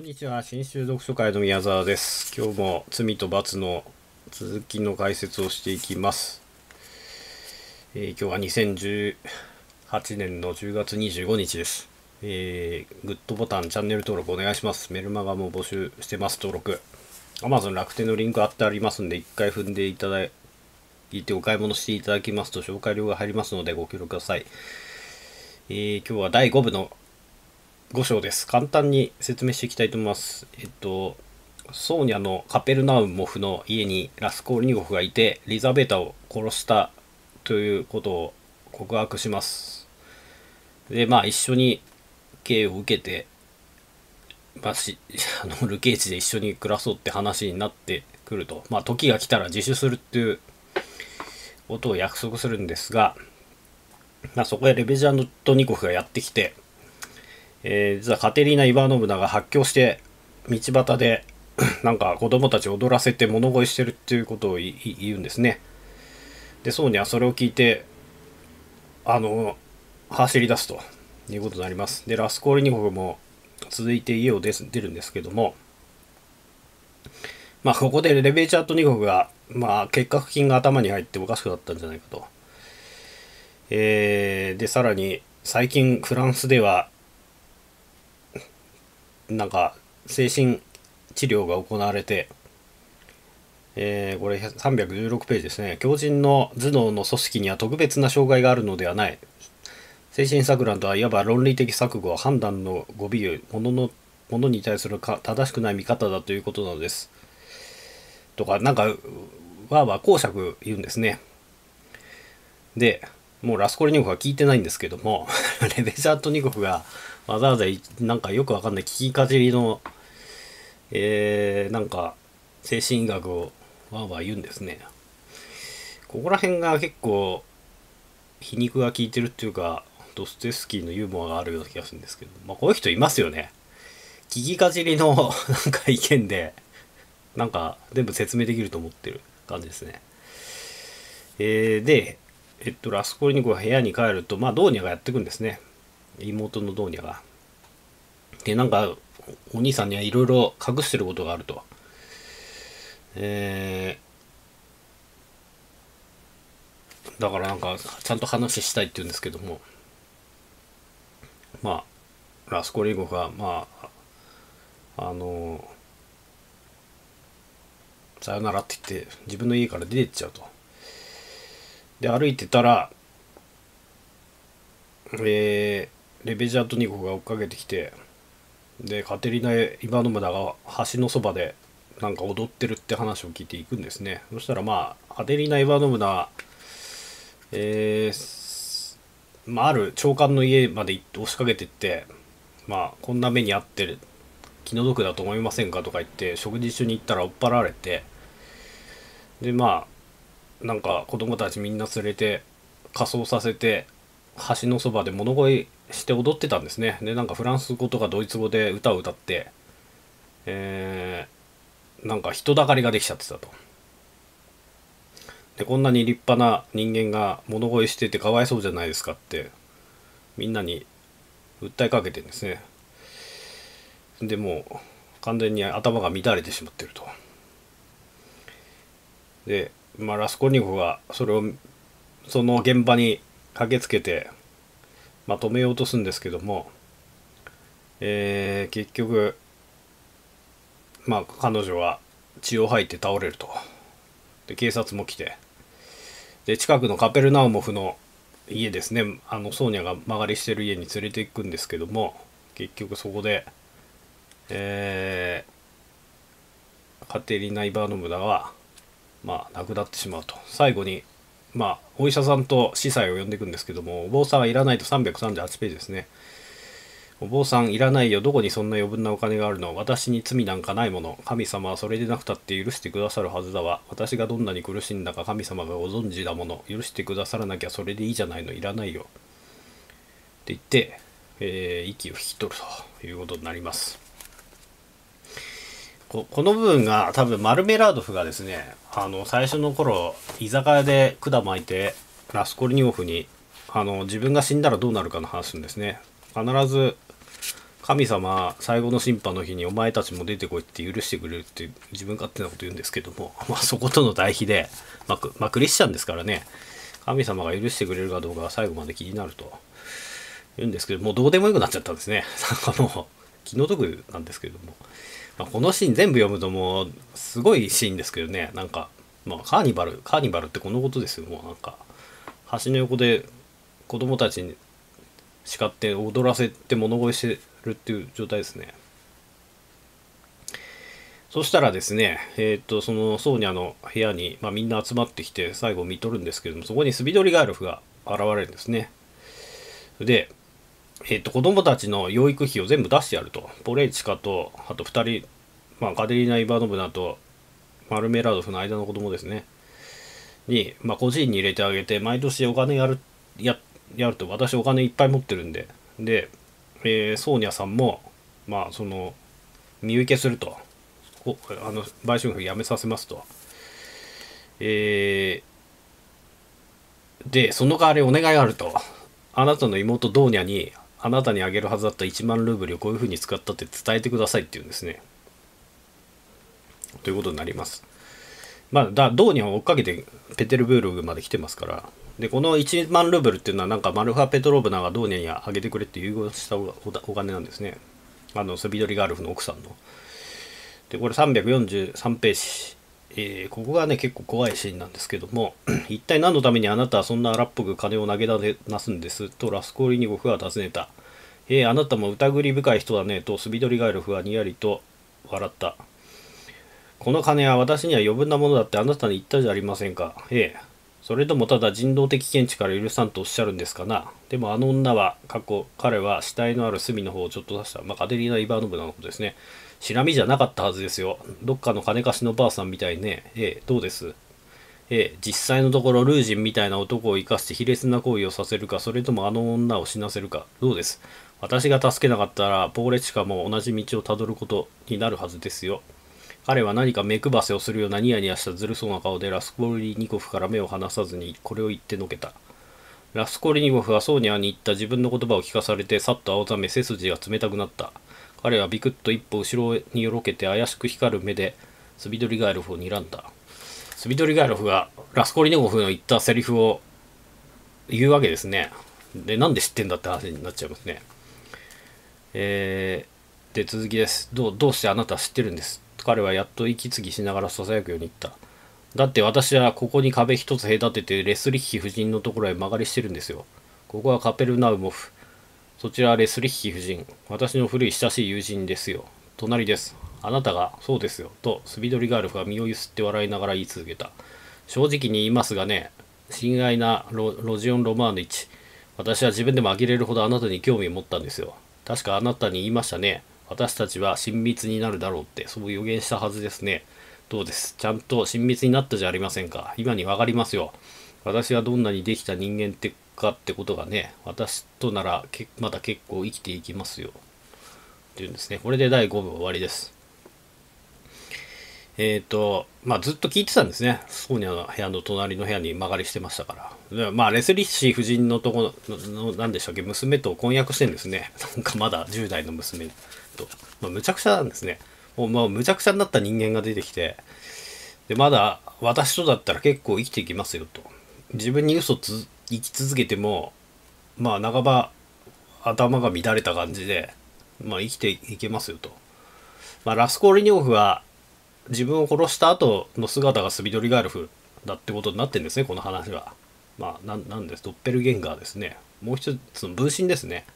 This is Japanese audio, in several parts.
にちは、新州読書会の宮沢です。今日も罪と罰の続きの解説をしていきます。今日は2018年の10月25日です。グッドボタン、チャンネル登録お願いします。メルマガも募集してます。登録。Amazon 楽天のリンク貼ってありますんで、一回踏んでいただいてお買い物していただきますと紹介料が入りますのでご協力ください。今日は第5部の5章です。簡単に説明していきたいと思います。ソーニャのカペルナウモフの家にラスコールニゴフがいて、リザベータを殺したということを告白します。で、一緒に刑を受けて、ルケーチで一緒に暮らそうって話になってくると。時が来たら自首するっていうことを約束するんですが、そこへレベジャントニコフがやってきて、実はカテリーナ・イバーノブナが発狂して道端でなんか子供たちを踊らせて物乞いしてるっていうことを言うんですね。で、ソーニャはそれを聞いて走り出すということになります。で、ラスコールニコフも続いて家を出るんですけども、ここでレベチャートニコフが結核菌が頭に入っておかしくなったんじゃないかと。で、さらに最近フランスではなんか精神治療が行われて、これ316ページですね。強靭の頭脳の組織には特別な障害があるのではない。精神錯乱とはいわば論理的錯誤、判断の誤尾、ものに対する正しくない見方だということなのです。とか、わーわー講釈言うんですね。で、もうラスコルニコフは聞いてないんですけども、レベチャートニコフがわざわざなんかよくわかんない聞きかじりの、なんか精神医学をわーわー言うんですね。ここら辺が結構皮肉が効いてるっていうか、ドストエフスキーのユーモアがあるような気がするんですけど、こういう人いますよね。聞きかじりのなんか意見でなんか全部説明できると思ってる感じですね。で、ラスコルニコが部屋に帰ると、ドーニャがやってくんですね。妹のドーニャが。で、なんかお兄さんにはいろいろ隠してることがあると。だからなんかちゃんと話したいって言うんですけども、ラスコルニコがさよならって言って自分の家から出てっちゃうと。で、歩いてたらレベジャートニコが追っかけてきて、でカテリナ・イバノムダが橋のそばでなんか踊ってるって話を聞いていくんですね。そしたらカテリナ・イバノムダ、ある長官の家まで押しかけていって、こんな目に遭ってる気の毒だと思いませんかとか言って食事中に行ったら追っ払われて、でなんか子供たちみんな連れて仮装させて橋のそばで物乞いして踊ってたんですね。で、なんかフランス語とかドイツ語で歌を歌って、なんか人だかりができちゃってたと。で、こんなに立派な人間が物乞いしててかわいそうじゃないですかってみんなに訴えかけてるんですね。で、もう完全に頭が乱れてしまってると。で、ラスコニコフがその現場に駆けつけて、止めようとするんですけども、結局彼女は血を吐いて倒れると。で、警察も来て、で近くのカペルナウモフの家ですね、ソーニャが間借りしてる家に連れて行くんですけども、結局そこで、カテリナ・イバーノムダは亡くなってしまうと。最後にお医者さんと司祭を呼んでいくんですけども、お坊さんはいらないと338ページですね。お坊さんいらないよ、どこにそんな余分なお金があるの、私に罪なんかないもの、神様はそれでなくたって許してくださるはずだわ、私がどんなに苦しんだか神様がご存知だもの、許してくださらなきゃそれでいいじゃないの、いらないよって言って、息を引き取るということになります。この部分が多分マルメラードフがですね、最初の頃居酒屋で管巻いてラスコルニコフに自分が死んだらどうなるかの話するんですね。必ず神様最後の審判の日にお前たちも出てこいって許してくれるって自分勝手なこと言うんですけども、そことの対比で、クリスチャンですからね、神様が許してくれるかどうかが最後まで気になると言うんですけど、もうどうでもよくなっちゃったんですね。なんかもう気の毒なんですけども、このシーン全部読むともうすごいシーンですけどね、なんか、カーニバルってこのことですよ。もうなんか橋の横で子供たちに叱って踊らせて物乞いしてるっていう状態ですね。そしたらですね、そのソーニャの部屋に、みんな集まってきて最後見とるんですけども、そこにスビドリガエルフが現れるんですね。で、子供たちの養育費を全部出してやると。ポレイチカと、あと2人、カデリーナ・イバノブナとマルメラドフの間の子供ですね。に、個人に入れてあげて、毎年お金やると、私お金いっぱい持ってるんで、で、ソーニャさんも、その、身請けすると。売春婦やめさせますと。で、その代わりお願いがあると。あなたの妹ドーニャに、あなたにあげるはずだった1万ルーブルをこういう風に使ったって伝えてくださいって言うんですね。ということになります。ドーニャを追っかけてペテルブルグまで来てますから。で、この1万ルーブルっていうのはなんかマルファ・ペトローブナがドーニャにあげてくれって優遇したお金なんですね。スビドリガルフの奥さんの。で、これ343ページ。ここがね、結構怖いシーンなんですけども、一体何のためにあなたはそんな荒っぽく金を投げなすんですとラスコーリニゴフは尋ねた。あなたも疑り深い人だねとスビドリガエルフはにやりと笑った。この金は私には余分なものだってあなたに言ったじゃありませんか。それともただ人道的見地から許さんとおっしゃるんですかな。でもあの女は、彼は死体のある隅の方をちょっと出した。カデリーナ・イバーノブナのことですね。しらみじゃなかったはずですよ。どっかの金貸しのばあさんみたいね。どうです。実際のところルージンみたいな男を生かして卑劣な行為をさせるか、それともあの女を死なせるか。どうです。私が助けなかったら、ポーレチカも同じ道をたどることになるはずですよ。彼は何か目配せをするようなニヤニヤしたずるそうな顔でラスコリニコフから目を離さずにこれを言ってのけた。ラスコリニコフはソーニャに言った自分の言葉を聞かされてさっと青ざめ背筋が冷たくなった。彼はビクッと一歩後ろによろけて怪しく光る目でスビドリガエルフを睨んだ。スビドリガエルフがラスコリニコフの言ったセリフを言うわけですね。で、なんで知ってんだって話になっちゃいますね。で、続きです。どうしてあなたは知ってるんです。彼はやっと息継ぎしながら囁くように言った。だって私はここに壁一つ隔ててレスリッヒ夫人のところへ間借りしてるんですよ。ここはカペルナウモフ。そちらはレスリッヒ夫人。私の古い親しい友人ですよ。隣です。あなたが、そうですよ。と、スビドリガールフが身をゆすって笑いながら言い続けた。正直に言いますがね、親愛なロジオン・ロマーヌイチ。私は自分でも呆れるほどあなたに興味を持ったんですよ。確かあなたに言いましたね。私たちは親密になるだろうって、そう予言したはずですね。どうです。ちゃんと親密になったじゃありませんか。今にわかりますよ。私はどんなにできた人間かってことがね、私とならまだ結構生きていきますよ。っていうんですね。これで第5部終わりです。ずっと聞いてたんですね。ソーニャの部屋の隣の部屋に間借りしてましたから。レスリッシー夫人のとこの、何でしたっけ、娘と婚約してんですね。なんかまだ10代の娘と。むちゃくちゃなんですね。もうむちゃくちゃになった人間が出てきて、で、まだ私とだったら結構生きていきますよと。自分に生き続けても、半ば頭が乱れた感じで、生きていけますよと。ラスコーリニョフは、自分を殺した後の姿がスビドリガエルフだってことになってるんですね、この話は。なんです、ドッペルゲンガーですね。もう一つの分身ですね。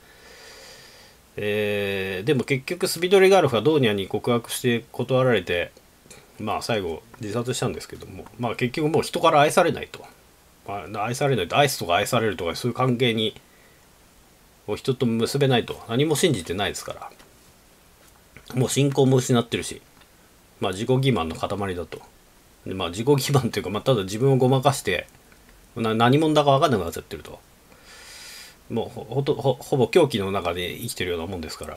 でも結局スビドリガエルフはドーニャに告白して断られて、最後自殺したんですけども、結局もう人から愛されないと。愛されないと、愛すとか愛されるとかそういう関係に人と結べないと。何も信じてないですから。もう信仰も失ってるし。自己欺瞞の塊だと。で自己欺瞞というか、ただ自分をごまかして、何者だか分かんなくなっちゃってると。もうほぼ狂気の中で生きてるようなもんですから。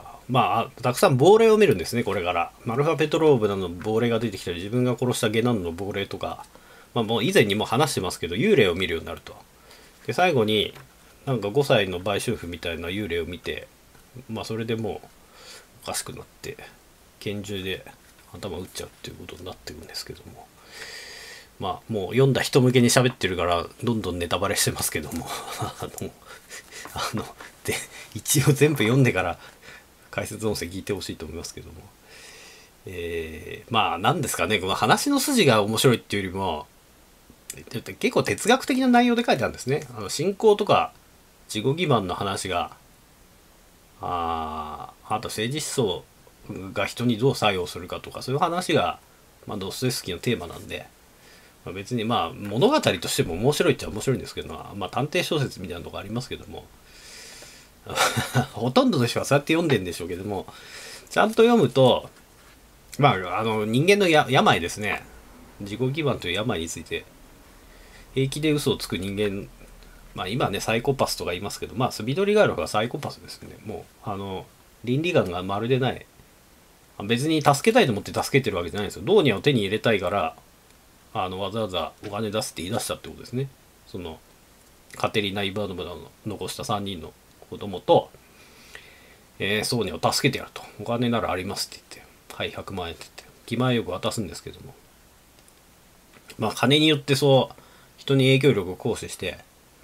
たくさん亡霊を見るんですね、これから。マルファ・ペトローブナの亡霊が出てきたり、自分が殺したゲナンの亡霊とか、もう以前にも話してますけど、幽霊を見るようになると。で、最後に、なんか5歳の売春婦みたいな幽霊を見て、それでもう、 おかしくなって拳銃で頭打っちゃうっていうことになってるんですけども、まあもう読んだ人向けに喋ってるからどんどんネタバレしてますけどもで一応全部読んでから解説音声聞いてほしいと思いますけども、まあ何ですかね、この話の筋が面白いっていうよりも結構哲学的な内容で書いてあるんですね。信仰とか自己欺瞞の話があと政治思想が人にどう作用するかとか、そういう話が、まあ、ドストエフスキーのテーマなんで、まあ、別にまあ物語としても面白いっちゃ面白いんですけど、まあ探偵小説みたいなとこありますけどもほとんどの人はそうやって読んでんでしょうけども、ちゃんと読むとまあ人間の病ですね、自己欺瞞という病について平気で嘘をつく人間、まあ今ねサイコパスとか言いますけど、まあスビドリガールがサイコパスですよね。もう倫理観がまるでない。別に助けたいと思って助けてるわけじゃないんですよ。ドーニャを手に入れたいからわざわざお金出すって言い出したってことですね。そのカテリナ・イバノブナの残した3人の子供と、ソーニャを助けてやると、お金ならありますって言って、はい100万円って言って気前よく渡すんですけども、まあ金によってそう人に影響力を行使して、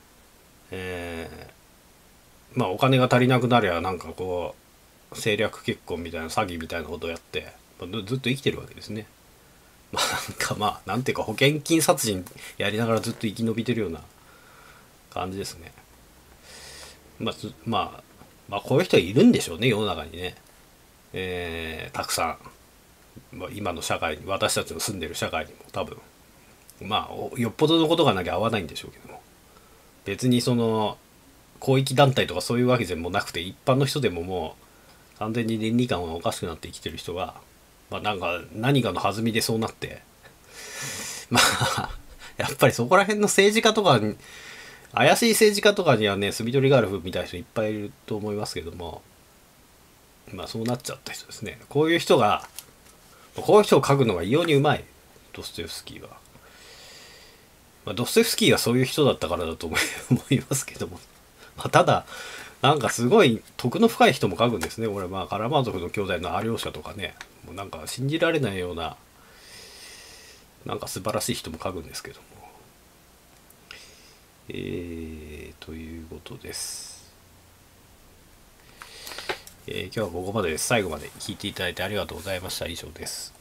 まあお金が足りなくなりゃなんかこう政略結婚みたいな詐欺みたいなことをやって、まあ、ずっと生きてるわけですね。まあなんていうか保険金殺人やりながらずっと生き延びてるような感じですね。まあこういう人はいるんでしょうね、世の中にね。たくさん、まあ、今の社会に、私たちの住んでる社会にも多分まあよっぽどのことがなきゃ合わないんでしょうけども、別にその公益団体とかそういうわけでもなくて、一般の人でももう完全に倫理観がおかしくなって生きてる人が、まあなんか何かの弾みでそうなってまあやっぱりそこら辺の政治家とかに、怪しい政治家とかにはねスビドリガールフみたいな人いっぱいいると思いますけども、まあそうなっちゃった人ですね。こういう人を書くのが異様にうまい、ドストエフスキーは。まあ、ドストエフスキーがそういう人だったからだと思いますけども、まあ、ただなんかすごい徳の深い人も書くんですね。俺まあカラマーゾフの兄弟のアリョーシャとかね、もうなんか信じられないようななんか素晴らしい人も書くんですけども、ということです。今日はここまでです。最後まで聞いていただいてありがとうございました。以上です。